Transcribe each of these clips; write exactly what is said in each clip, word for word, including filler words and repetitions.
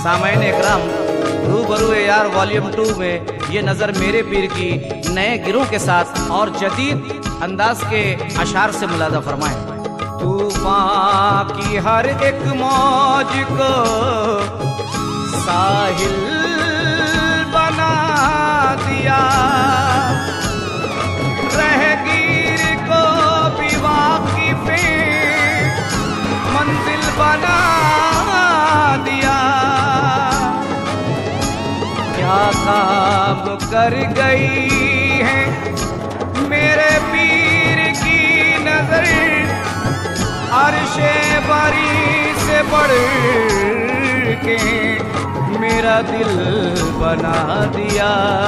सामईन इकराम, रूबरू यार volume two में ये नज़र मेरे पीर की नए गिरों के साथ और जदीद अंदाज के अशार से मुलादा फरमाएं। तूफान की हर एक मौज को साहिल बना दिया, रहगीर को भी वाकिफ़े मंजिल बना दिया। क्या काम कर गई है मेरे पीर की नजर, अर्शे बरी से बढ़ के मेरा दिल बना दिया।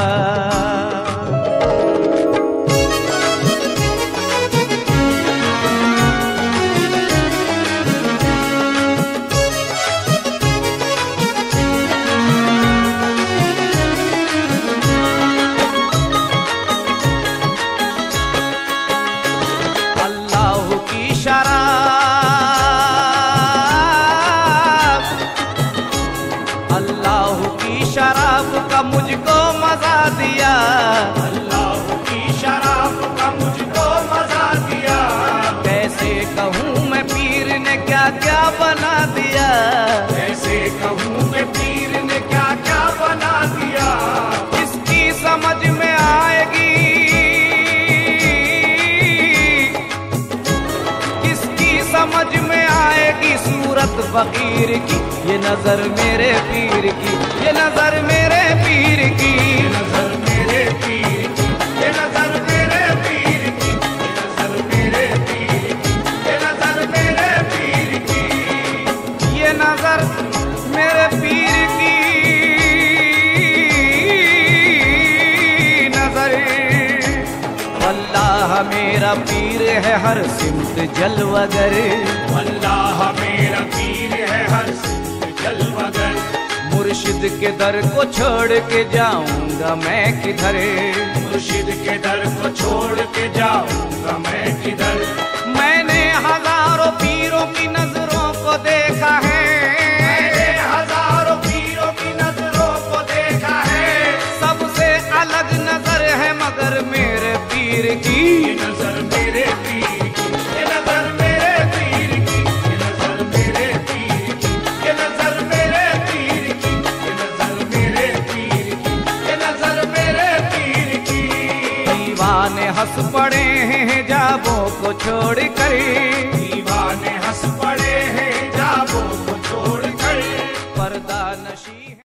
अल्लाह की शराब, अल्लाह की शराब का मुझको मजा दिया, अल्लाह की शराब का मुझको मजा दिया। कैसे कहूँ मैं पीर ने क्या क्या बना दिया, कैसे कहूँ मैं पीर ने क्या क्या बना दिया। किसकी समझ में आएगी, किसकी समझ में आएगी सूरत फकीर की, ये नजर मेरे पीर की, ये नजर मेरे पीर की, ये नजर मेरे पीर की, ये नजर मेरे पीर की, ये नजर मेरे पीर की, ये नजर मेरे पीर की, ये नजर मेरे पीर की नजर। अल्लाह मेरा पीर है हर सिमत जलवगर, अल्लाह मेरा पीर है हर सिमत जलवगर। मुर्शिद के दर को छोड़ के जाऊंगा मैं किधर, मुर्शिद के दर को छोड़ के जाऊंगा मैं किधर। मैंने हजारों पीरों की नजरों को देखा है, मैंने हजारों पीरों की नजरों को देखा है। सबसे अलग नजर है मगर मेरे पीर की, ये नजर मेरे पीर की, ये नजर मेरे पीर की, ये नजर मेरे पीर की, ये नजर मेरे पीर की, ये नजर मेरे पीर की, ये नजर मेरे पीर की। दीवाने हंस पड़े हैं जाबों को छोड़ कर, दीवाने हंस पड़े हैं जाबों को छोड़ कर। पर्दा नशी